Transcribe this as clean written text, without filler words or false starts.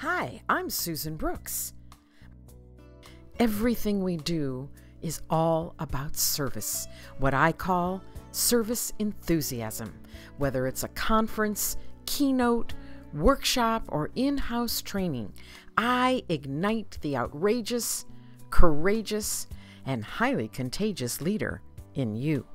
Hi, I'm Susan Brooks. Everything we do is all about service, what I call service enthusiasm. Whether it's a conference, keynote, workshop, or in-house training, I ignite the outrageous, courageous, and highly contagious leader in you.